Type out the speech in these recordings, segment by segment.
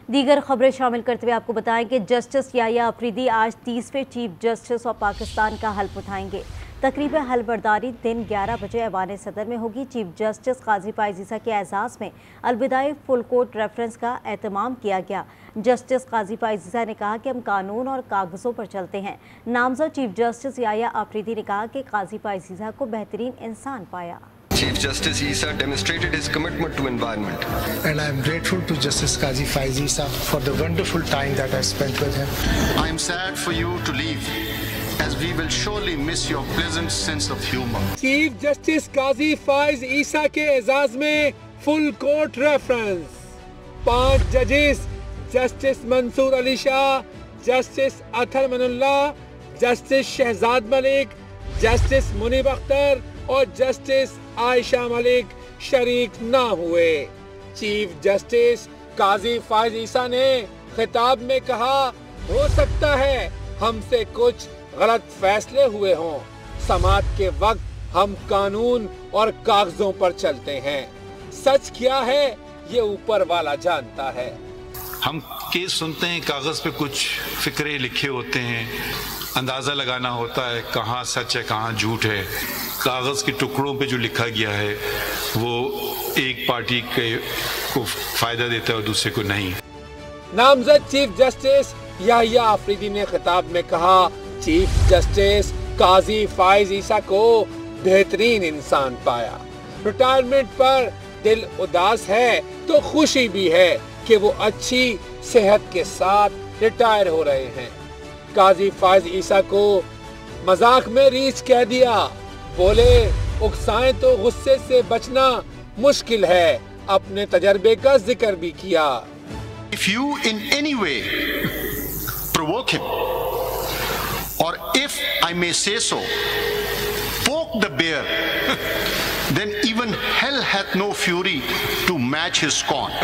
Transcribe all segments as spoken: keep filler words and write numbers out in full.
دیگر خبریں شامل کرتے ہوئے آپ کو بتائیں کہ جسٹس یحییٰ آفریدی آج تیسویں چیف جسٹس آف پاکستان کا حلف اٹھائیں گے۔ تقریب حلف برداری دن گیارہ بجے ایوان صدر میں ہوگی۔ چیف جسٹس قاضی فائز عیسیٰ کے اعزاز میں الوداعی فل کورٹ ریفرنس کا اہتمام کیا گیا۔ جسٹس قاضی فائز عیسیٰ نے کہا کہ ہم قانون اور کاغذوں پر چلتے ہیں۔ نامزد چیف جسٹس یحییٰ آفریدی نے کہا کہ قاضی فائز عیسیٰ کو بہترین انسان پایا۔ Chief Justice Issa demonstrated his commitment to environment. And I am grateful to Justice Qazi Faiz Issa for the wonderful time that I spent with him. I am sad for you to leave, as we will surely miss your pleasant sense of humor. Chief Justice Qazi Faiz Issa کے اعزاز میں full court reference. پانچ ججز justice منصور Ali Shah, justice Athar Minallah, justice Shahzad Malik, justice Munib Akhtar اور justice عائشہ ملک شریک نہ ہوئے۔ Chief justice قاضی فائز عیسیٰ نے خطاب میں کہا، ہو سکتا ہے ہم سے کچھ غلط فیصلے ہوئے ہوں، سماعت کے وقت ہم قانون اور کاغذوں پر چلتے ہیں، سچ کیا ہے یہ اوپر والا جانتا ہے۔ ہم کیس سنتے ہیں، کاغذ پہ کچھ فکرے لکھے ہوتے ہیں، اندازہ لگانا ہوتا ہے کہاں سچ ہے کہاں جھوٹ ہے۔ کاغذ کے ٹکڑوں پہ جو لکھا گیا ہے وہ ایک پارٹی کے کو فائدہ دیتا ہے اور دوسرے کو نہیں۔ نامزد چیف جسٹس یحییٰ آفریدی نے خطاب میں کہا، چیف جسٹس قاضی فائز عیسیٰ کو بہترین انسان پایا۔ ریٹائرمنٹ پر دل اداس ہے تو خوشی بھی ہے کہ وہ اچھی صحت کے ساتھ ریٹائر ہو رہے ہیں۔ قاضی فائز عیسیٰ کو مذاق میں ریچھ کہہ دیا، بولے اکسائیں تو غصے سے بچنا مشکل ہے، اپنے تجربے کا ذکر بھی کیا۔ If you in any way provoke him, or if I may say so, poke the bear, then even hell hath no fury to match his scorn.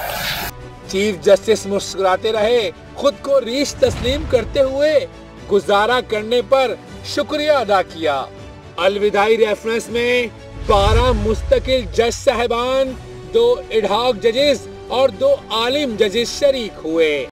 Chief justice مسکراتے رہے، خود کو ریچھ تسلیم کرتے ہوئے گزارا کرنے پر شکریہ ادا کیا۔ الوداعی ریفرنس میں بارہ مستقل جج صاحبان، دو ایڈ ہاک ججز اور دو عالم ججز شریک ہوئے۔